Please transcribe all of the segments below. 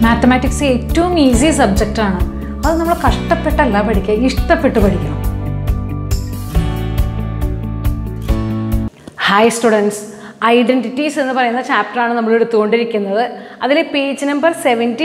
Mathematics ഏറ്റവും easy സബ്ജക്റ്റാണ്. അത് നമ്മൾ കഷ്ടപ്പെട്ടല്ല പഠിക്കുക, ഇഷ്ടപ്പെട്ട് പഠിക്കണം. ഹായ് സ്റ്റുഡൻസ്, ഐഡൻറ്റിറ്റീസ് എന്ന് പറയുന്ന ചാപ്റ്ററാണ് നമ്മൾ എടുത്തുകൊണ്ടിരിക്കുന്നത്. അതിൽ പേജ് നമ്പർ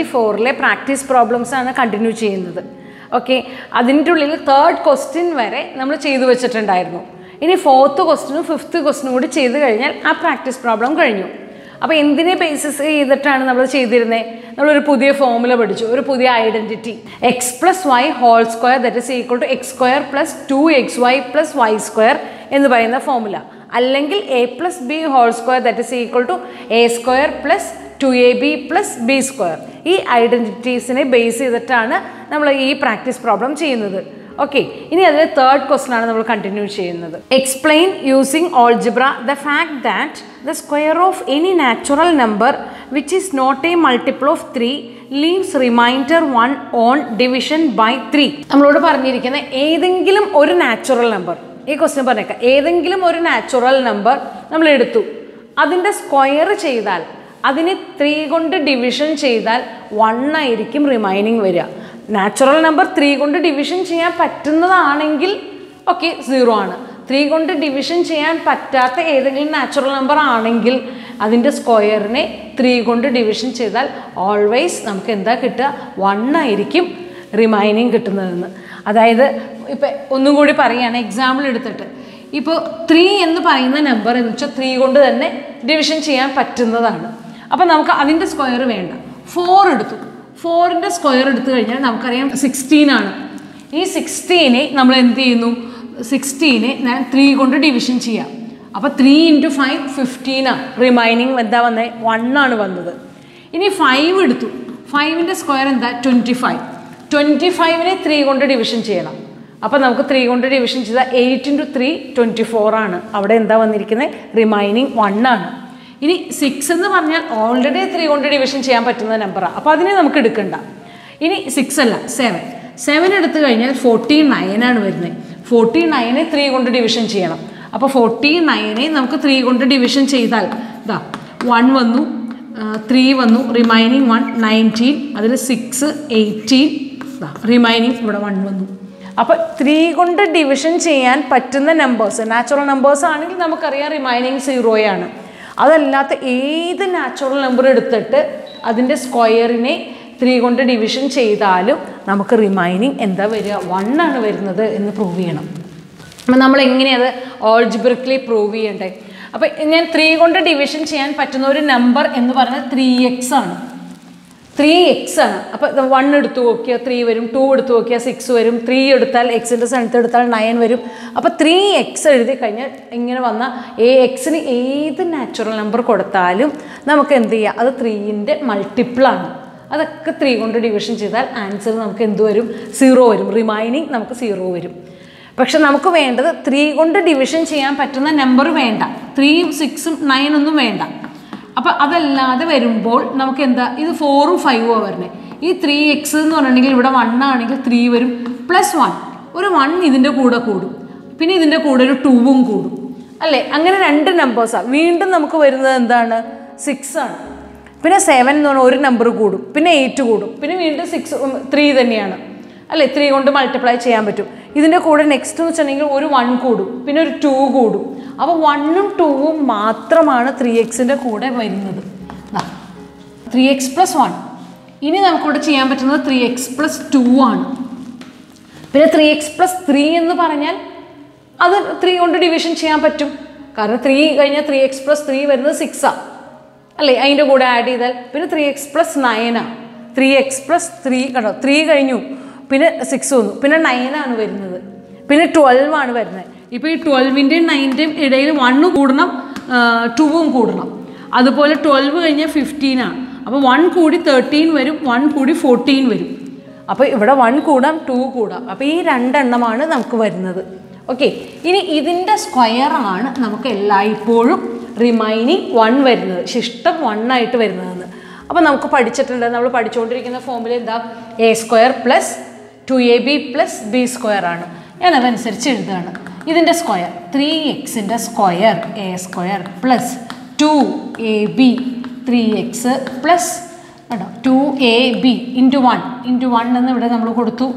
74 പ്രാക്ടീസ് പ്രോബ്ലംസ് ആണ് കണ്ടിന്യൂ ചെയ്യുന്നത്. ഓക്കെ, അതിൻ്റെ ഉള്ളിൽ 3rd ക്വസ്റ്റ്യൻ വരെ നമ്മൾ ചെയ്തു വെച്ചിട്ടുണ്ടായിരുന്നു. ഇനി 4th ക്വസ്റ്റ്യനും 5th ക്വസ്റ്റ്യനും കൂടി ചെയ്ത് കഴിഞ്ഞാൽ ആ പ്രാക്ടീസ് പ്രോബ്ലം കഴിഞ്ഞു. അപ്പോൾ എന്തിനെ ബേസിസ് ചെയ്തിട്ടാണ് നമ്മൾ ചെയ്തിരുന്നത്? നമ്മളൊരു പുതിയ ഫോർമുല പഠിച്ചു, ഒരു പുതിയ identity. X plus Y whole square that is equal to X square plus 2xy plus Y square എന്ന് പറയുന്ന ഫോർമുല. അല്ലെങ്കിൽ A plus B whole square that is equal to A square plus 2ab plus B square. ഈ ഐഡൻറ്റിറ്റീസിനെ base ചെയ്തിട്ടാണ് നമ്മൾ ഈ practice problem ചെയ്യുന്നത്. Okay, ഇനി അതിൽ 3rd ക്വസ്റ്റ്യൻ ആണ് നമ്മൾ കണ്ടിന്യൂ ചെയ്യുന്നത്. Explain using algebra the fact that the square of any natural number which is not a multiple of 3 leaves remainder 1 on division by 3. നമ്മളോട് പറഞ്ഞിരിക്കുന്ന ഏതെങ്കിലും ഒരു നാച്ചുറൽ നമ്പർ, ഈ ക്വസ്റ്റ്യൻ പറഞ്ഞേക്കാം, ഏതെങ്കിലും ഒരു നാച്ചുറൽ നമ്പർ നമ്മൾ എടുത്തു, അതിൻ്റെ സ്ക്വയർ ചെയ്താൽ, അതിനെ 3 കൊണ്ട് ഡിവിഷൻ ചെയ്താൽ 1 ആയിരിക്കും റിമൈനിങ് വരിക. നാച്ചുറൽ നമ്പർ 3 കൊണ്ട് ഡിവിഷൻ ചെയ്യാൻ പറ്റുന്നതാണെങ്കിൽ ഓക്കെ 0 ആണ്. 3 കൊണ്ട് ഡിവിഷൻ ചെയ്യാൻ പറ്റാത്ത ഏതെങ്കിലും നാച്ചുറൽ നമ്പർ ആണെങ്കിൽ അതിൻ്റെ സ്ക്വയറിനെ 3 കൊണ്ട് ഡിവിഷൻ ചെയ്താൽ ഓൾവേസ് നമുക്ക് എന്താ കിട്ടുക? 1 ആയിരിക്കും റിമൈനിങ് കിട്ടുന്നതെന്ന്. അതായത് ഇപ്പം ഒന്നും കൂടി പറയുകയാണ്, എക്സാമ്പിൾ എടുത്തിട്ട് ഇപ്പോൾ 3 എന്ന് പറയുന്ന നമ്പർ എന്ന് വെച്ചാൽ 3 കൊണ്ട് തന്നെ ഡിവിഷൻ ചെയ്യാൻ പറ്റുന്നതാണ്. അപ്പം നമുക്ക് അതിൻ്റെ സ്ക്വയർ വേണ്ട. 4 എടുത്തു, 4ൻ്റെ സ്ക്വയർ എടുത്തു കഴിഞ്ഞാൽ നമുക്കറിയാം 16 ആണ്. ഈ 16നെ നമ്മൾ എന്ത് ചെയ്യുന്നു? 16നെ ഞാൻ 3 കൊണ്ട് ഡിവിഷൻ ചെയ്യാം. അപ്പോൾ 3 × 5 15 ആണ്. റിമൈനിങ് എന്താ വന്നത്? 1 ആണ് വന്നത്. ഇനി 5 എടുത്തു, 5ൻ്റെ സ്ക്വയർ എന്താ? 25. 25നെ 3 കൊണ്ട് ഡിവിഷൻ ചെയ്യണം. അപ്പോൾ നമുക്ക് 3 കൊണ്ട് ഡിവിഷൻ ചെയ്താൽ 8 × 3 24 ആണ്. അവിടെ എന്താ വന്നിരിക്കുന്നത്? റിമൈനിങ് 1 ആണ്. ഇനി 6 എന്ന് പറഞ്ഞാൽ ഓൾറെഡി 3 കൊണ്ട് ഡിവിഷൻ ചെയ്യാൻ പറ്റുന്ന നമ്പറാണ്. അപ്പോൾ അതിനെ നമുക്ക് എടുക്കണ്ട. ഇനി 6 അല്ല, 7 എടുത്തു കഴിഞ്ഞാൽ 49 ആണ് വരുന്നത്. 49നെ 3 കൊണ്ട് ഡിവിഷൻ ചെയ്യണം. അപ്പോൾ 49നെ നമുക്ക് 3 കൊണ്ട് ഡിവിഷൻ ചെയ്താൽ ഇതാ 1 വന്നു, 3 വന്നു, റിമൈനിങ് 1 19, അതിൽ 6 18, റിമൈനിങ് ഇവിടെ 1 വന്നു. അപ്പോൾ 3 കൊണ്ട് ഡിവിഷൻ ചെയ്യാൻ പറ്റുന്ന നമ്പേഴ്സ്, നാച്ചുറൽ നമ്പേഴ്സ് ആണെങ്കിൽ നമുക്കറിയാം റിമൈനിങ് 0 ആണ്. അതല്ലാത്ത ഏത് നാച്ചുറൽ നമ്പർ എടുത്തിട്ട് അതിൻ്റെ സ്ക്വയറിനെ 3 കൊണ്ട് ഡിവിഷൻ ചെയ്താലും നമുക്ക് റിമൈനിങ് എന്താ വരിക? 1 ആണ് വരുന്നത് എന്ന് പ്രൂവ് ചെയ്യണം. അപ്പം നമ്മൾ എങ്ങനെയത് ഓൾജിബ്രിക്കലി പ്രൂവ് ചെയ്യണ്ടേ? അപ്പം ഞാൻ 3 കൊണ്ട് ഡിവിഷൻ ചെയ്യാൻ പറ്റുന്ന ഒരു നമ്പർ എന്ന് പറഞ്ഞാൽ 3x ആണ്. 3x ആണ്. അപ്പോൾ 1 എടുത്തു നോക്കിയാൽ 3 വരും, 2 എടുത്തു നോക്കിയാൽ 6 വരും, 3 എടുത്താൽ എക്സിൻ്റെ സ്ഥാനത്ത് എടുത്താൽ 9 വരും. അപ്പോൾ 3x എഴുതി കഴിഞ്ഞാൽ ഇങ്ങനെ വന്നാൽ എക്സിന് ഏത് നാച്ചുറൽ നമ്പർ കൊടുത്താലും നമുക്ക് എന്ത് ചെയ്യാം? അത് 3ൻ്റെ മൾട്ടിപ്പിളാണ്. അതൊക്കെ 3 കൊണ്ട് ഡിവിഷൻ ചെയ്താൽ ആൻസർ നമുക്ക് എന്ത് വരും? 0 വരും. റിമൈനിങ് നമുക്ക് 0 വരും. പക്ഷെ നമുക്ക് വേണ്ടത് 3 കൊണ്ട് ഡിവിഷൻ ചെയ്യാൻ പറ്റുന്ന നമ്പർ വേണ്ട. 3ഉം 6ഉം 9 ഒന്നും വേണ്ട. അപ്പോൾ അതല്ലാതെ വരുമ്പോൾ നമുക്ക് എന്താ? ഇത് 4ഉം 5ഉം വരണേ. ഈ 3x എന്ന് പറഞ്ഞിട്ടുണ്ടെങ്കിൽ ഇവിടെ 1 ആണെങ്കിൽ 3 വരും, +1 ഒരു 1 ഇതിൻ്റെ കൂടെ കൂടും, പിന്നെ ഇതിൻ്റെ കൂടെ ഒരു 2ഉം കൂടും അല്ലേ? അങ്ങനെ 2 നമ്പേഴ്സാണ്. വീണ്ടും നമുക്ക് വരുന്നത് എന്താണ്? 6 ആണ്. പിന്നെ 7 എന്ന് പറഞ്ഞാൽ ഒരു നമ്പർ കൂടും, പിന്നെ 8 കൂടും, പിന്നെ വീണ്ടും 3 തന്നെയാണ് അല്ലേ? 3 കൊണ്ട് മൾട്ടിപ്ലൈ ചെയ്യാൻ പറ്റും. ഇതിൻ്റെ കൂടെ നെക്സ്റ്റ് എന്ന് വെച്ചിട്ടുണ്ടെങ്കിൽ ഒരു 1 കൂടും, പിന്നെ ഒരു 2 കൂടും. അപ്പോൾ 1ഉം 2ഉം മാത്രമാണ് 3xൻ്റെ കൂടെ വരുന്നത്. 3x + 1. ഇനി നമുക്കിവിടെ ചെയ്യാൻ പറ്റുന്നത് 3x + 2 ആണ്. പിന്നെ 3x + 3 എന്ന് പറഞ്ഞാൽ അത് 3 കൊണ്ട് ഡിവിഷൻ ചെയ്യാൻ പറ്റും. കാരണം 3 കഴിഞ്ഞാൽ 3x + 3 വരുന്നത് 6 ആണ് അല്ലേ? അതിൻ്റെ കൂടെ ആഡ് ചെയ്താൽ പിന്നെ 3x + 9 ആണ്. 3x + 3 കണ്ടോ? 3 കഴിഞ്ഞു, പിന്നെ 6 വന്നു, പിന്നെ 9 ആണ് വരുന്നത്, പിന്നെ 12 ആണ് വരുന്നത്. ഇപ്പോൾ ഈ 12ൻ്റെയും 9ൻ്റെയും ഇടയിൽ 1 കൂടണം, 2ഉം കൂടണം. അതുപോലെ 12 കഴിഞ്ഞാൽ 15 ആണ്. അപ്പോൾ 1 കൂടി 13 വരും, 1 കൂടി 14 വരും. അപ്പോൾ ഇവിടെ 1 കൂടാം, 2 കൂടാം. അപ്പോൾ ഈ 2 എണ്ണമാണ് നമുക്ക് വരുന്നത്. ഓക്കെ, ഇനി ഇതിൻ്റെ സ്ക്വയറാണ് നമുക്ക് എല്ലായ്പ്പോഴും റിമൈനിങ് 1 വരുന്നത്, ശിഷ്ടം 1 ആയിട്ട് വരുന്നതെന്ന്. അപ്പോൾ നമുക്ക് പഠിച്ചിട്ടുണ്ട്, നമ്മൾ പഠിച്ചുകൊണ്ടിരിക്കുന്ന ഫോമിൽ എന്താ? a² + 2ab + b² ആണ്. ഞാനതനുസരിച്ച് എഴുതുകയാണ്. ഇതിൻ്റെ square 3xൻ്റെ square a² + 2ab 3x + കേട്ടോ 2ab ഇൻറ്റു 1 എന്ന് ഇവിടെ നമ്മൾ കൊടുത്തു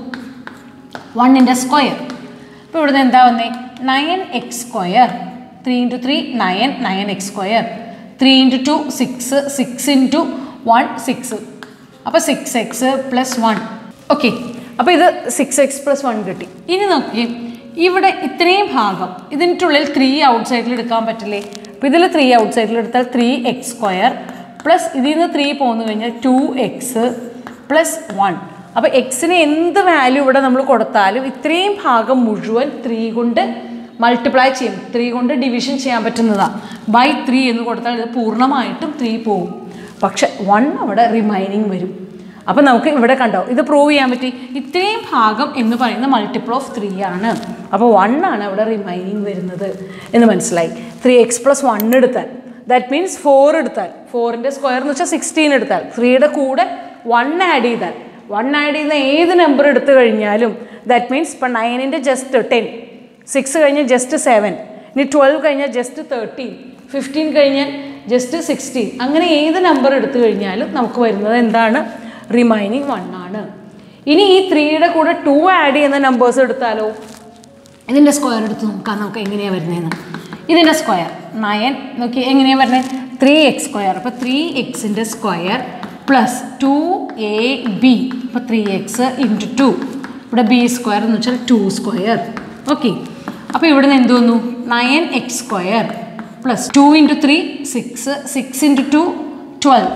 1ൻ്റെ സ്ക്വയർ. അപ്പോൾ ഇവിടുന്ന് എന്താ വന്നേ 9x square 3 into 3 9 9x square 3 into 2 6 6 into 1 6 അപ്പോൾ 6x പ്ലസ് 1. ഓക്കെ, അപ്പോൾ ഇത് 6x പ്ലസ് 1 കിട്ടി. ഇനി നോക്കി ഇവിടെ ഇത്രയും ഭാഗം ഇതിനുള്ളിൽ 3 ഔട്ട് സൈഡിൽ എടുക്കാൻ പറ്റില്ലേ? അപ്പോൾ ഇതിൽ 3 ഔട്ട് സൈഡിൽ എടുത്താൽ 3x സ്ക്വയർ പ്ലസ് ഇതിൽ നിന്ന് 3 പോന്നു കഴിഞ്ഞാൽ 2x പ്ലസ് 1. അപ്പോൾ എക്സിന് എന്ത് വാല്യൂ ഇവിടെ നമ്മൾ കൊടുത്താലും ഇത്രയും ഭാഗം മുഴുവൻ 3 കൊണ്ട് മൾട്ടിപ്ലൈ ചെയ്യും, 3 കൊണ്ട് ഡിവിഷൻ ചെയ്യാൻ പറ്റുന്നതാണ്. ബൈ 3 എന്ന് കൊടുത്താൽ ഇത് പൂർണ്ണമായിട്ടും 3 പോവും, പക്ഷെ 1 അവിടെ റിമൈനിങ് വരും. അപ്പോൾ നമുക്ക് ഇവിടെ കണ്ടോ ഇത് പ്രൂവ് ചെയ്യാൻ പറ്റി. ഇത്രയും ഭാഗം എന്ന് പറയുന്ന മൾട്ടിപ്പിൾ ഓഫ് 3 ആണ്. അപ്പോൾ 1 ആണ് അവിടെ റിമൈനിങ് വരുന്നത് എന്ന് മനസ്സിലായി. 3x പ്ലസ് 1 എടുത്താൽ ദാറ്റ് മീൻസ് 4 എടുത്താൽ 4ൻ്റെ സ്ക്വയർ എന്ന് വെച്ചാൽ 16 എടുത്താൽ 3യുടെ കൂടെ 1 ആഡ് ചെയ്താൽ 1 ആഡ് ചെയ്യുന്ന ഏത് നമ്പർ എടുത്തു കഴിഞ്ഞാലും ദാറ്റ് മീൻസ് ഇപ്പം 9ൻ്റെ ജസ്റ്റ് 10, 6 കഴിഞ്ഞാൽ ജസ്റ്റ് 7, ഇനി 12 കഴിഞ്ഞാൽ ജസ്റ്റ് 13, 15 കഴിഞ്ഞാൽ ജസ്റ്റ് 16, അങ്ങനെ ഏത് നമ്പർ എടുത്തു കഴിഞ്ഞാലും നമുക്ക് വരുന്നത് എന്താണ് റിമൈനിങ് 1 ആണ്. ഇനി ഈ 3യുടെ കൂടെ 2 ആഡ് ചെയ്യുന്ന നമ്പേഴ്സ് എടുത്താലോ ഇതിൻ്റെ സ്ക്വയർ എടുത്ത് നോക്കാം നമുക്ക് എങ്ങനെയാണ് വരുന്നതെന്ന്. ഇതിൻ്റെ സ്ക്വയർ 9 നോക്കി എങ്ങനെയാണ് വരുന്നത് 3x സ്ക്വയർ. അപ്പോൾ 3xൻ്റെ സ്ക്വയർ പ്ലസ് 2ab അപ്പോൾ 3x ഇൻറ്റു 2 ഇവിടെ b സ്ക്വയർ എന്ന് വെച്ചാൽ 2 സ്ക്വയർ. ഓക്കെ, അപ്പോൾ ഇവിടെ നിന്ന് എന്ത് വന്നു 9x square plus 2 into 3 6 6 into 2 12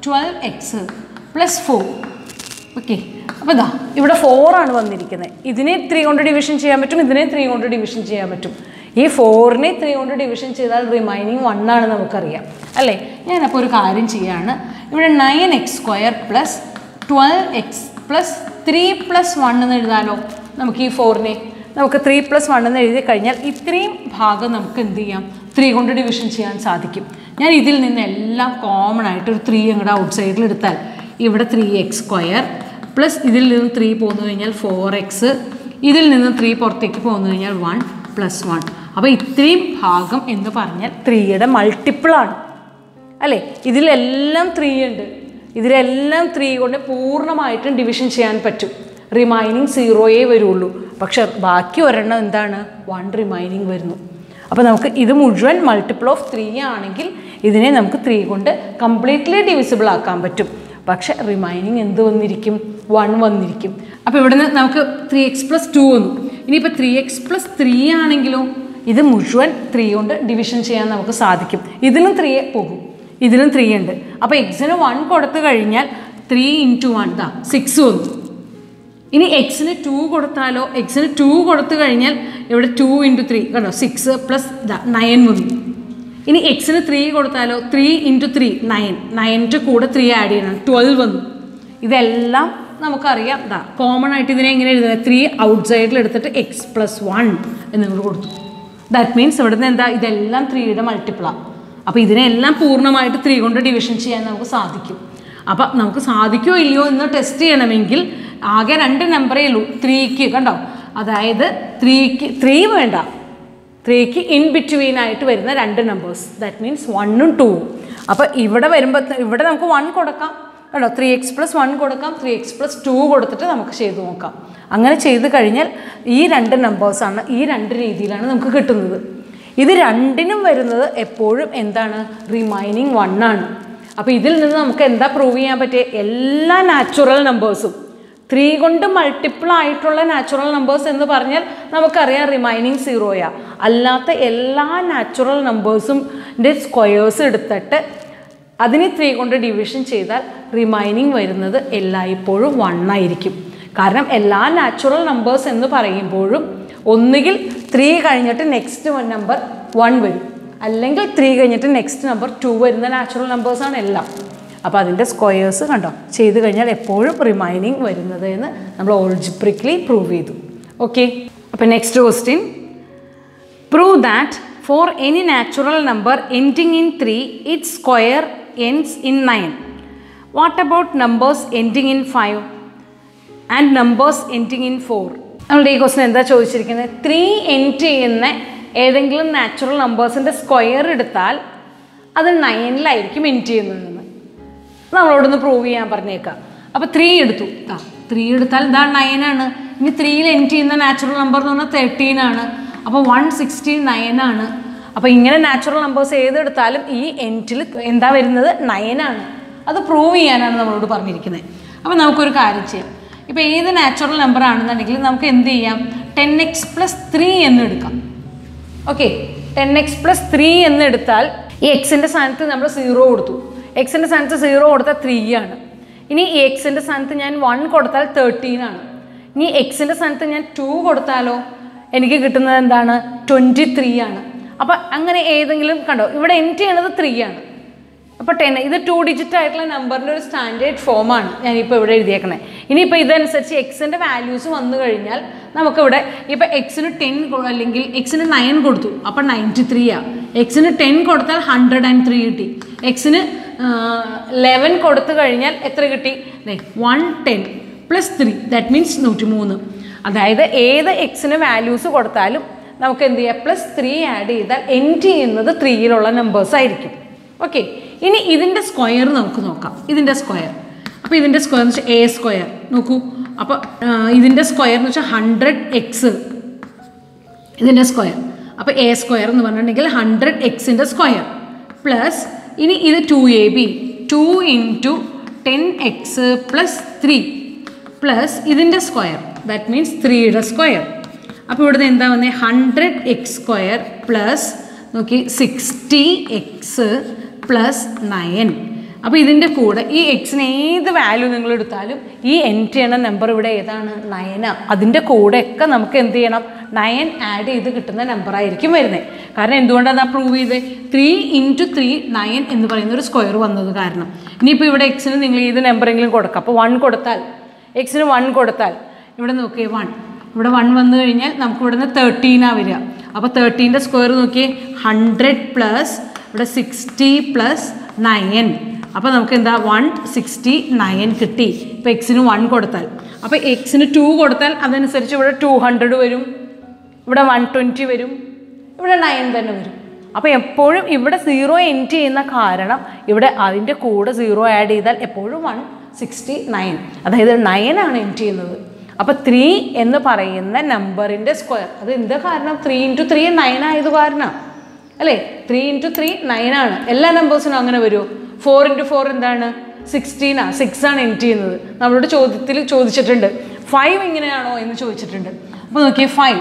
12x plus 4. Okay, അപ്പോൾ ഇതാ ഇവിടെ 4 ആണ് വന്നിരിക്കുന്നത്. ഇതിനെ 3 കൊണ്ട് ഡിവിഷൻ ചെയ്യാൻ പറ്റും, ഇതിനെ 3 കൊണ്ട് ഡിവിഷൻ ചെയ്യാൻ പറ്റും. ഈ 4നെ 3 കൊണ്ട് ഡിവിഷൻ ചെയ്താൽ റിമൈനിങ് 1 ആണ് നമുക്കറിയാം അല്ലേ. ഞാനപ്പോൾ ഒരു കാര്യം ചെയ്യാണ്, ഇവിടെ 9x square plus 12x plus 3 plus 1 എന്ന് എഴുതാലോ. നമുക്ക് ഈ 4നെ നമുക്ക് 3 പ്ലസ് 1 എന്ന് എഴുതി കഴിഞ്ഞാൽ ഇത്രയും ഭാഗം നമുക്ക് എന്ത് ചെയ്യാം 3 കൊണ്ട് ഡിവിഷൻ ചെയ്യാൻ സാധിക്കും. ഞാൻ ഇതിൽ നിന്ന് എല്ലാം കോമൺ ആയിട്ട് ഒരു 3 അങ്ങോട്ട് ഔട്ട് സൈഡിൽ എടുത്താൽ ഇവിടെ 3x സ്ക്വയർ പ്ലസ് ഇതിൽ നിന്ന് 3 പോന്നു കഴിഞ്ഞാൽ 4x, ഇതിൽ നിന്ന് 3 പുറത്തേക്ക് പോന്നു കഴിഞ്ഞാൽ 1 പ്ലസ് 1. അപ്പോൾ ഇത്രയും ഭാഗം എന്ന് പറഞ്ഞാൽ 3യുടെ മൾട്ടിപ്പിളാണ് അല്ലേ. ഇതിലെല്ലാം 3 ഉണ്ട്, ഇതിലെല്ലാം 3 കൊണ്ട് പൂർണ്ണമായിട്ടും ഡിവിഷൻ ചെയ്യാൻ പറ്റും. റിമൈനിങ് 0 വരുള്ളൂ, പക്ഷെ ബാക്കി ഒരെണ്ണം എന്താണ് 1 റിമൈനിങ് വരുന്നു. അപ്പോൾ നമുക്ക് ഇത് മുഴുവൻ മൾട്ടിപ്പിൾ ഓഫ് 3 ആണെങ്കിൽ ഇതിനെ നമുക്ക് 3 കൊണ്ട് കംപ്ലീറ്റ്ലി ഡിവിസിബിൾ ആക്കാൻ പറ്റും, പക്ഷെ റിമൈനിങ് എന്ത് വന്നിരിക്കും 1 വന്നിരിക്കും. അപ്പോൾ ഇവിടെ നിന്ന് നമുക്ക് 3x പ്ലസ് 2 വന്നു. ഇനിയിപ്പോൾ 3x പ്ലസ് 3 ആണെങ്കിലോ ഇത് മുഴുവൻ 3 കൊണ്ട് ഡിവിഷൻ ചെയ്യാൻ നമുക്ക് സാധിക്കും. ഇതിലും 3 പോകും, ഇതിലും 3 ഉണ്ട്. അപ്പോൾ എക്സിന് 1 കൊടുത്തു കഴിഞ്ഞാൽ 3 ഇൻറ്റു 1 ദാ 6 വന്നു. ഇനി എക്സിന് 2 കൊടുത്താലോ, എക്സിന് 2 കൊടുത്തു കഴിഞ്ഞാൽ ഇവിടെ 2 ഇൻറ്റു 3 കണ്ടോ 6 പ്ലസ് 9 വന്നു. ഇനി എക്സിന് 3 കൊടുത്താലോ 3 ഇൻറ്റു 3 9, 9ൻ്റെ കൂടെ 3 ആഡ് ചെയ്യണം 12 വന്നു. ഇതെല്ലാം നമുക്കറിയാം. ഇതാ കോമൺ ആയിട്ട് ഇതിനെ എങ്ങനെ എഴുതുന്നത് 3 ഔട്ട് സൈഡിൽ എടുത്തിട്ട് x പ്ലസ് 1 എന്നിങ്ങോട്ട് കൊടുത്തു. ദാറ്റ് മീൻസ് ഇവിടുന്ന് എന്താ ഇതെല്ലാം 3യുടെ മൾട്ടിപ്പിളാണ്. അപ്പോൾ ഇതിനെല്ലാം പൂർണ്ണമായിട്ട് 3 കൊണ്ട് ഡിവിഷൻ ചെയ്യാൻ നമുക്ക് സാധിക്കും. അപ്പം നമുക്ക് സാധിക്കുമോ ഇല്ലയോ എന്ന് ടെസ്റ്റ് ചെയ്യണമെങ്കിൽ ആകെ 2 നമ്പറേ ഉള്ളൂ 3ക്ക് കണ്ടോ. അതായത് 3 വേണ്ട, 3ക്ക് ഇൻ ബിറ്റ്വീൻ ആയിട്ട് വരുന്ന 2 നമ്പേഴ്സ് ദാറ്റ് മീൻസ് 1ഉം 2ഉം. അപ്പോൾ ഇവിടെ വരുമ്പോൾ ഇവിടെ നമുക്ക് 1 കൊടുക്കാം കേട്ടോ, 3x പ്ലസ് 1 കൊടുക്കാം, 3x പ്ലസ് 2 കൊടുത്തിട്ട് നമുക്ക് ചെയ്ത് നോക്കാം. അങ്ങനെ ചെയ്ത് കഴിഞ്ഞാൽ ഈ 2 നമ്പേഴ്സാണ്, ഈ 2 രീതിയിലാണ് നമുക്ക് കിട്ടുന്നത്. ഇത് രണ്ടിനും വരുന്നത് എപ്പോഴും എന്താണ് റിമൈനിങ് 1 ആണ്. അപ്പോൾ ഇതിൽ നിന്ന് നമുക്ക് എന്താ പ്രൂവ് ചെയ്യാൻ പറ്റിയ എല്ലാ നാച്ചുറൽ നമ്പേഴ്സും 3 കൊണ്ട് മൾട്ടിപ്പിൾ ആയിട്ടുള്ള നാച്ചുറൽ നമ്പേഴ്സ് എന്ന് പറഞ്ഞാൽ നമുക്കറിയാം റിമൈനിങ് 0യാ. അല്ലാത്ത എല്ലാ നാച്ചുറൽ നമ്പേഴ്സിൻ്റെ സ്ക്വയേഴ്സ് എടുത്തിട്ട് അതിനെ 3 കൊണ്ട് ഡിവിഷൻ ചെയ്താൽ റിമൈനിങ് വരുന്നത് എല്ലായ്പ്പോഴും 1 ആയിരിക്കും. കാരണം എല്ലാ നാച്ചുറൽ നമ്പേഴ്സ് എന്ന് പറയുമ്പോഴും ഒന്നുകിൽ 3 കഴിഞ്ഞിട്ട് നെക്സ്റ്റ് നമ്പർ 1 വരും, അല്ലെങ്കിൽ 3 കഴിഞ്ഞിട്ട് നെക്സ്റ്റ് നമ്പർ 2 വരുന്ന നാച്ചുറൽ നമ്പേഴ്സാണ് എല്ലാം. അപ്പോൾ അതിൻ്റെ സ്ക്വയേഴ്സ് കണ്ടോ ചെയ്ത് കഴിഞ്ഞാൽ എപ്പോഴും റിമൈനിങ് വരുന്നത് എന്ന് നമ്മൾ ഓൾജിബ്രിക്കലി പ്രൂവ് ചെയ്തു. ഓക്കെ, അപ്പോൾ next question, prove that for any natural number ending in 3 it's square ends in 9. What about numbers ending in 5 and numbers ending in 4? നമ്മളുടെ ഈ ക്വസ്റ്റൻ എന്താ ചോദിച്ചിരിക്കുന്നത് 3 എൻഡ് ചെയ്യുന്ന ഏതെങ്കിലും നാച്ചുറൽ നമ്പേഴ്സിൻ്റെ സ്ക്വയർ എടുത്താൽ അത് 9ലായിരിക്കും എൻഡ് ചെയ്യുന്നതെന്ന്. നമ്മളോടൊന്ന് പ്രൂവ് ചെയ്യാൻ പറഞ്ഞേക്കാം. അപ്പോൾ 3 എടുത്തു. 3 എടുത്താൽ ഇതാ 9 ആണ്. ഇനി 3യിൽ എൻഡ് ചെയ്യുന്ന നാച്ചുറൽ നമ്പർ എന്ന് പറഞ്ഞാൽ 13 ആണ്. അപ്പോൾ 169 ആണ്. അപ്പോൾ ഇങ്ങനെ നാച്ചുറൽ നമ്പേഴ്സ് ഏതെടുത്താലും ഈ എൻഡിൽ എന്താ വരുന്നത്? 9 ആണ്. അത് പ്രൂവ് ചെയ്യാനാണ് നമ്മളോട് പറഞ്ഞിരിക്കുന്നത്. അപ്പോൾ നമുക്കൊരു കാര്യം ചെയ്യാം. ഇപ്പോൾ ഏത് നാച്ചുറൽ നമ്പർ ആണെന്നുണ്ടെങ്കിൽ നമുക്ക് എന്ത് ചെയ്യാം? 10x + 3 എന്ന് എടുക്കാം. ഓക്കെ, 10x + 3 എന്ന് എടുത്താൽ ഈ എക്സിൻ്റെ സ്ഥാനത്ത് നമ്മൾ 0 കൊടുത്തു. എക്സിൻ്റെ സ്ഥാനത്ത് 0 കൊടുത്താൽ 3 ആണ്. ഇനി ഈ എക്സിൻ്റെ സ്ഥാനത്ത് ഞാൻ 1 കൊടുത്താൽ 13 ആണ്. ഇനി എക്സിൻ്റെ സ്ഥാനത്ത് ഞാൻ 2 കൊടുത്താലോ എനിക്ക് കിട്ടുന്നത് എന്താണ്? 23 ആണ്. അപ്പോൾ അങ്ങനെ ഏതെങ്കിലും കണ്ടോ, ഇവിടെ എൻഡ് ചെയ്യണത് 3 ആണ്. അപ്പോൾ 10 ഇത് 2 ഡിജിറ്റ് ആയിട്ടുള്ള നമ്പറിൻ്റെ ഒരു സ്റ്റാൻഡേർഡ് ഫോമാണ് ഞാനിപ്പോൾ ഇവിടെ എഴുതിയേക്കണേ. ഇനിയിപ്പോൾ ഇതനുസരിച്ച് എക്സിൻ്റെ വാല്യൂസ് വന്നു കഴിഞ്ഞാൽ നമുക്കിവിടെ ഇപ്പോൾ എക്സിന് 10 അല്ലെങ്കിൽ എക്സിന് 9 കൊടുത്തു, അപ്പോൾ 93 ആണ്. എക്സിന് 10 കൊടുത്താൽ 103 കിട്ടി. എക്സിന് 11 കൊടുത്തു കഴിഞ്ഞാൽ എത്ര കിട്ടി? 110 + 3 ദാറ്റ് മീൻസ് 103. അതായത് ഏത് എക്സിന് വാല്യൂസ് കൊടുത്താലും നമുക്ക് എന്ത് ചെയ്യാം? +3 ആഡ് ചെയ്താൽ എൻഡ് ചെയ്യുന്നത് 3യിലുള്ള നമ്പേഴ്സ് ആയിരിക്കും. ഓക്കെ, ഇനി ഇതിൻ്റെ സ്ക്വയർ നമുക്ക് നോക്കാം. ഇതിൻ്റെ സ്ക്വയർ, അപ്പോൾ ഇതിൻ്റെ സ്ക്വയർ എന്ന് വെച്ചാൽ a² നോക്കൂ. അപ്പോൾ ഇതിൻ്റെ സ്ക്വയർ എന്ന് വെച്ചാൽ 100x ഇതിൻ്റെ സ്ക്വയർ. അപ്പോൾ a² എന്ന് പറഞ്ഞിട്ടുണ്ടെങ്കിൽ 100xൻ്റെ സ്ക്വയർ പ്ലസ് ഇനി ഇത് 2ab 2 × 10x + 3 പ്ലസ് ഇതിൻ്റെ സ്ക്വയർ ദാറ്റ് മീൻസ് 3യുടെ സ്ക്വയർ. അപ്പോൾ ഇവിടുന്ന് എന്താ വന്നത്? 100x² പ്ലസ് നോക്കി 60x + 9. അപ്പോൾ ഇതിൻ്റെ കൂടെ ഈ എക്സിന് ഏത് വാല്യൂ നിങ്ങൾ എടുത്താലും ഈ എൻഡ് ചെയ്യണ നമ്പർ ഇവിടെ ഏതാണ്? 9. അതിൻ്റെ കൂടെയൊക്കെ നമുക്ക് എന്ത് ചെയ്യണം? 9 ആഡ് ചെയ്ത് കിട്ടുന്ന നമ്പറായിരിക്കും വരുന്നത്. കാരണം എന്തുകൊണ്ടാണ് അത് പ്രൂവ് ചെയ്തത്? 3 × 3 9 എന്ന് പറയുന്ന ഒരു സ്ക്വയർ വന്നത് കാരണം. ഇനിയിപ്പോൾ ഇവിടെ എക്സിന് നിങ്ങൾ ഏത് നമ്പറെങ്കിലും കൊടുക്കാം. അപ്പോൾ 1 കൊടുത്താൽ എക്സിന് 1 കൊടുത്താൽ ഇവിടെ നോക്കിയേ 1, ഇവിടെ 1 വന്നു കഴിഞ്ഞാൽ നമുക്ക് ഇവിടെ നിന്ന് 13 വരിക. അപ്പോൾ 13ൻ്റെ സ്ക്വയർ നോക്കിയേ 100 പ്ലസ് ഇവിടെ 60 + 9. അപ്പോൾ നമുക്ക് എന്താ? 169 കിട്ടി. ഇപ്പോൾ എക്സിന് 1 കൊടുത്താൽ, അപ്പോൾ എക്സിന് 2 കൊടുത്താൽ അതനുസരിച്ച് ഇവിടെ 200 വരും, ഇവിടെ 120 വരും, ഇവിടെ 9 തന്നെ വരും. അപ്പോൾ എപ്പോഴും ഇവിടെ 0 എൻഡ് ചെയ്യുന്ന കാരണം ഇവിടെ അതിൻ്റെ കൂടെ 0 ആഡ് ചെയ്താൽ എപ്പോഴും 169, അതായത് 9 ആണ് എൻഡ് ചെയ്യുന്നത്. അപ്പോൾ 3 എന്ന് പറയുന്ന നമ്പറിൻ്റെ സ്ക്വയർ അത് എന്താ കാരണം? 3 × 3 9 ആയത് കാരണം അല്ലേ? 3 × 3 9 ആണ്. എല്ലാ നമ്പേഴ്സിനും അങ്ങനെ വരുമോ? 4 × 4 എന്താണ്? 16 ആണ്. 6 ആണ് എൻഡ് ചെയ്യുന്നത്. നമ്മളോട് ചോദ്യത്തിൽ ചോദിച്ചിട്ടുണ്ട് 5 ഇങ്ങനെയാണോ എന്ന് ചോദിച്ചിട്ടുണ്ട്. അപ്പോൾ നോക്കിയേ 5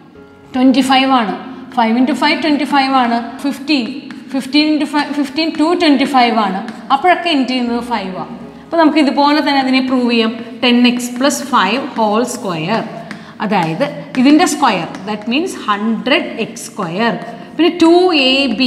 25 ആണ്. 5 × 5 25 ആണ്. 15 × 5 15 225 ആണ്. അപ്പോഴൊക്കെ എൻഡ് ചെയ്യുന്നത് 5 ആണ്. അപ്പോൾ നമുക്ക് ഇതുപോലെ തന്നെ അതിനെ പ്രൂവ് ചെയ്യാം. 10x + 5 ഹോൾ സ്ക്വയർ, അതായത് ഇതിൻ്റെ സ്ക്വയർ ദാറ്റ് മീൻസ് 100x². പിന്നെ 2ab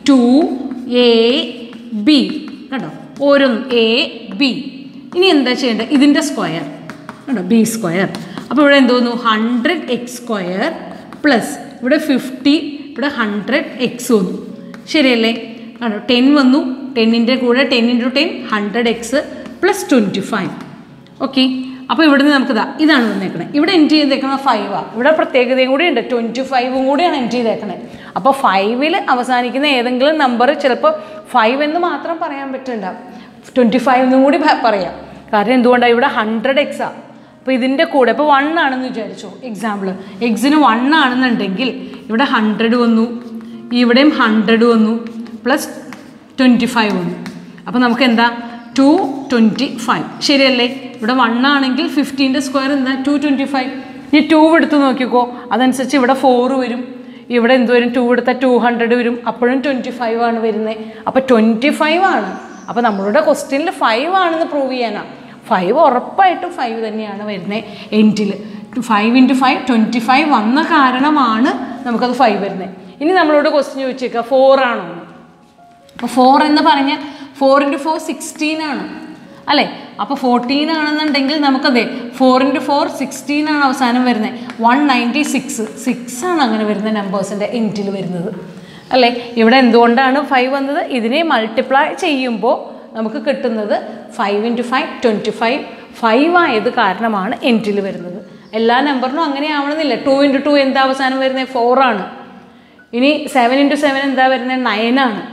2ab കേട്ടോ, ഓരോന്നും ab. ഇനി എന്താ ചെയ്യേണ്ടത്? ഇതിൻ്റെ സ്ക്വയർ കേട്ടോ, b². അപ്പോൾ ഇവിടെ എന്തോന്നു? 100x² പ്ലസ് ഇവിടെ 50 ഇവിടെ 100x വന്നു. ശരിയല്ലേ? കേട്ടോ 10 വന്നു. 10ൻ്റെ കൂടെ 10 × 10 100x + 25. ഓക്കെ, അപ്പോൾ ഇവിടുന്ന് നമുക്ക് ഇതാണ് വന്നേക്കണേ. ഇവിടെ എൻഡ് ചെയ്തേക്കുന്നത് 5 ആണ്. ഇവിടെ പ്രത്യേകതയും കൂടി ഉണ്ട്, 25 കൂടിയാണ് എൻഡ് ചെയ്തേക്കണേ. അപ്പോൾ 5ൽ അവസാനിക്കുന്ന ഏതെങ്കിലും നമ്പർ ചിലപ്പോൾ 5 എന്ന് മാത്രം പറയാൻ പറ്റുന്നുണ്ടാവും, 25 എന്നും കൂടി പറയാം. കാരണം എന്തുകൊണ്ടാണ്? ഇവിടെ 100x ആണ്. അപ്പോൾ ഇതിൻ്റെ കൂടെ ഇപ്പോൾ 1 ആണെന്ന് വിചാരിച്ചോ, എക്സാമ്പിൾ എക്സിന് 1 ആണെന്നുണ്ടെങ്കിൽ ഇവിടെ 100 വന്നു, ഇവിടെയും 100 വന്നു, പ്ലസ് 25 വന്നു. അപ്പോൾ നമുക്ക് എന്താ? 225. ശരിയല്ലേ? ഇവിടെ 1 ആണെങ്കിൽ 15ൻ്റെ സ്ക്വയർ എന്താ? 225. ഇനി 2 എടുത്ത് നോക്കിക്കോ, അതനുസരിച്ച് ഇവിടെ 4 വരും, ഇവിടെ എന്ത് വരും? 2 എടുത്താൽ 200 വരും, അപ്പോഴും 25 ആണ് വരുന്നത്. അപ്പോൾ 25 ആണ്. അപ്പോൾ നമ്മളുടെ ക്വസ്റ്റ്യനിൽ 5 ആണെന്ന് പ്രൂവ് ചെയ്യാനാണ്. 5 ഉറപ്പായിട്ടും 5 തന്നെയാണ് വരുന്നത് എൻഡിൽ. 5 × 5 25 വന്ന കാരണമാണ് നമുക്കത് 5 വരുന്നത്. ഇനി നമ്മളോട് ക്വസ്റ്റ്യൻ ചോദിച്ചേക്കുക 4 ആണോ? അപ്പോൾ 4 എന്ന് പറഞ്ഞാൽ 4 × 4 16 ആണ് അല്ലേ? അപ്പോൾ 14 ആണെന്നുണ്ടെങ്കിൽ നമുക്കതെ 4 × 4 16 ആണ് അവസാനം വരുന്നത്. 196 6 ആണ് അങ്ങനെ വരുന്ന നമ്പേഴ്സിൻ്റെ എൻഡിൽ വരുന്നത് അല്ലേ? ഇവിടെ എന്തുകൊണ്ടാണ് 5 വന്നത്? ഇതിനെ മൾട്ടിപ്ലൈ ചെയ്യുമ്പോൾ നമുക്ക് കിട്ടുന്നത് 5 × 5 25 5 ആയത് കാരണമാണ് എൻഡിൽ വരുന്നത്. എല്ലാ നമ്പറിനും അങ്ങനെ ആവണമെന്നില്ല. 2 × 2 എന്താ അവസാനം വരുന്നത്? 4 ആണ്. ഇനി 7 × 7 എന്താ വരുന്നത്? 9 ആണ്.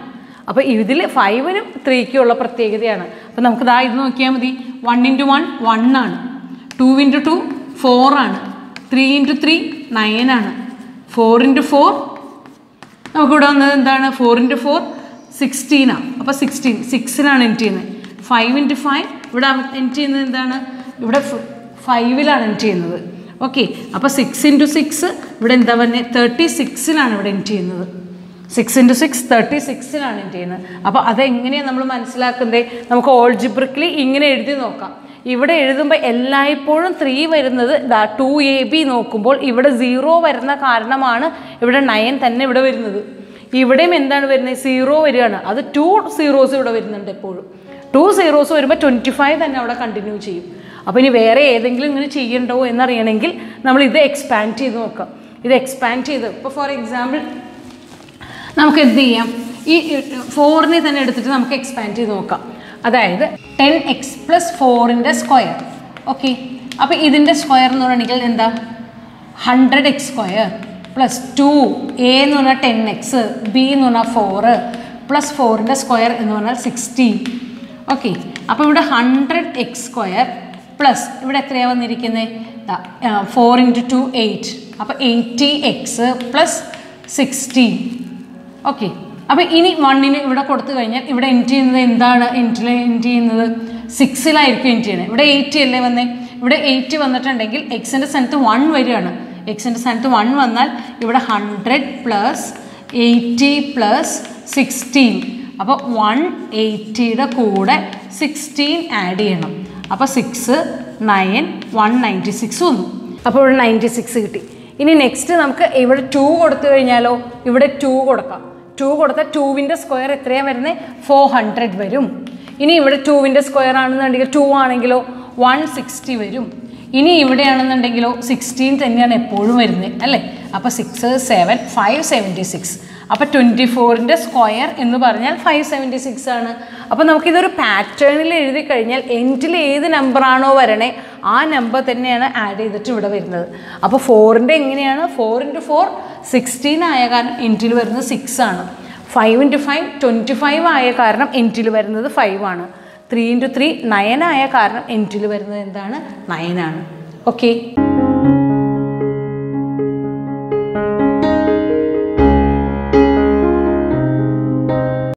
അപ്പോൾ ഇതിൽ 5-നും 3-ക്കും ഉള്ള പ്രത്യേകതയാണ്. അപ്പോൾ നമുക്ക് ദാ ഇത് നോക്കിയാൽ മതി. 1 × 1 1 ആണ്, 2 × 2 4 ആണ്, 3 × 3 9 ആണ്, 4 × 4 നമുക്കിവിടെ വന്നത് എന്താണ്, 4 × 4 16 ആണ്. അപ്പോൾ 16 6-ലാണ് എൻറ്റ് ചെയ്യുന്നത്. 5 × 5 ഇവിടെ എൻറ്റ് ചെയ്യുന്നത് എന്താണ്, ഇവിടെ 5-ലാണ് എൻറ്റ് ചെയ്യുന്നത്. ഓക്കെ, അപ്പോൾ 6 × 6 ഇവിടെ എന്താ പറഞ്ഞത്, 36-ലാണ് ഇവിടെ എൻറ്റ് ചെയ്യുന്നത്. 6 × 6 36-ലാണ് എൻറ്റ് ചെയ്യുന്നത്. അപ്പോൾ അതെങ്ങനെയാണ് നമ്മൾ മനസ്സിലാക്കുന്നത്, നമുക്ക് ഓൾജിബ്രിക്കലി ഇങ്ങനെ എഴുതി നോക്കാം. ഇവിടെ എഴുതുമ്പോൾ എല്ലായ്പ്പോഴും 3 വരുന്നത് 2AB നോക്കുമ്പോൾ ഇവിടെ 0 വരുന്ന കാരണമാണ് ഇവിടെ 9 തന്നെ ഇവിടെ വരുന്നത്. ഇവിടെയും എന്താണ് വരുന്നത്, 0 വരികയാണ്. അത് 2 zeros ഇവിടെ വരുന്നുണ്ട് എപ്പോഴും. 2 zeros വരുമ്പോൾ 25 തന്നെ അവിടെ കണ്ടിന്യൂ ചെയ്യും. അപ്പോൾ ഇനി വേറെ ഏതെങ്കിലും ഇങ്ങനെ ചെയ്യണ്ടോ എന്നറിയണമെങ്കിൽ നമ്മൾ ഇത് എക്സ്പാൻഡ് ചെയ്ത് നോക്കാം. ഇത് എക്സ്പാൻഡ് ചെയ്ത് ഇപ്പോൾ ഫോർ എക്സാമ്പിൾ നമുക്ക് എന്ത് ചെയ്യാം, ഈ 4-നെ തന്നെ എടുത്തിട്ട് നമുക്ക് എക്സ്പാൻഡ് ചെയ്ത് നോക്കാം. അതായത് 10x + 4-ൻ്റെ സ്ക്വയർ. ഓക്കെ, അപ്പോൾ ഇതിൻ്റെ സ്ക്വയർ എന്ന് പറഞ്ഞിട്ടുണ്ടെങ്കിൽ എന്താ, 100x² + 2a എന്ന് പറഞ്ഞാൽ 10x, b എന്ന് പറഞ്ഞാൽ 4 + 4-ൻ്റെ സ്ക്വയർ എന്ന് പറഞ്ഞാൽ 16. ഓക്കെ, അപ്പോൾ ഇവിടെ 100x² പ്ലസ് ഇവിടെ എത്രയാണ് വന്നിരിക്കുന്നത്, 4 × 2 8, അപ്പോൾ 80x + 16. ഓക്കെ, അപ്പോൾ ഇനി 1-ന് ഇവിടെ കൊടുത്തു കഴിഞ്ഞാൽ ഇവിടെ എൻറ്റ് ചെയ്യുന്നത് എന്താണ്, എൻറ്റ് ചെയ്യുന്നത് 6-ലായിരിക്കും എൻറ്റ് ചെയ്യുന്നത്. ഇവിടെ 80 അല്ലേ വന്നേ, ഇവിടെ 80 വന്നിട്ടുണ്ടെങ്കിൽ എക്സിൻ്റെ സ്ഥാനത്ത് 1 വരികയാണ്. എക്സിൻ്റെ സ്ഥാനത്ത് 1 വന്നാൽ ഇവിടെ 100 + 80 + 16. അപ്പോൾ 180-യുടെ കൂടെ 16 ആഡ് ചെയ്യണം. അപ്പോൾ 6 9 196 വന്നു. അപ്പോൾ ഇവിടെ 96 കിട്ടി. ഇനി നെക്സ്റ്റ് നമുക്ക് ഇവിടെ 2 കൊടുത്തു കഴിഞ്ഞാലോ, ഇവിടെ 2 കൊടുക്കാം. 2 കൊടുത്താൽ 2-ൻ്റെ സ്ക്വയർ എത്രയാണ് വരുന്നത്, 400 വരും. ഇനി ഇവിടെ 2-ൻ്റെ സ്ക്വയർ ആണെന്നുണ്ടെങ്കിൽ 2 ആണെങ്കിലോ 160 വരും. ഇനി ഇവിടെയാണെന്നുണ്ടെങ്കിലോ 16 തന്നെയാണ് എപ്പോഴും വരുന്നത് അല്ലേ. അപ്പോൾ 6 7 576. അപ്പോൾ 24-ൻ്റെ സ്ക്വയർ എന്ന് പറഞ്ഞാൽ 576 ആണ്. അപ്പോൾ നമുക്കിതൊരു പാറ്റേണിൽ എഴുതി കഴിഞ്ഞാൽ എൻഡിൽ ഏത് നമ്പറാണോ വരണേ ആ നമ്പർ തന്നെയാണ് ആഡ് ചെയ്തിട്ട് ഇവിടെ വരുന്നത്. അപ്പോൾ 4-ൻ്റെ എങ്ങനെയാണ്, 4 × 4 16 ആയ കാരണം എൻഡിൽ വരുന്നത് 6 ആണ്. 5 × 5 25 ആയ കാരണം എൻഡിൽ വരുന്നത് 5 ആണ്. 3 × 3 9 ആയ കാരണം എൻഡിൽ വരുന്നത് എന്താണ്, 9 ആണ്. ഓക്കെ.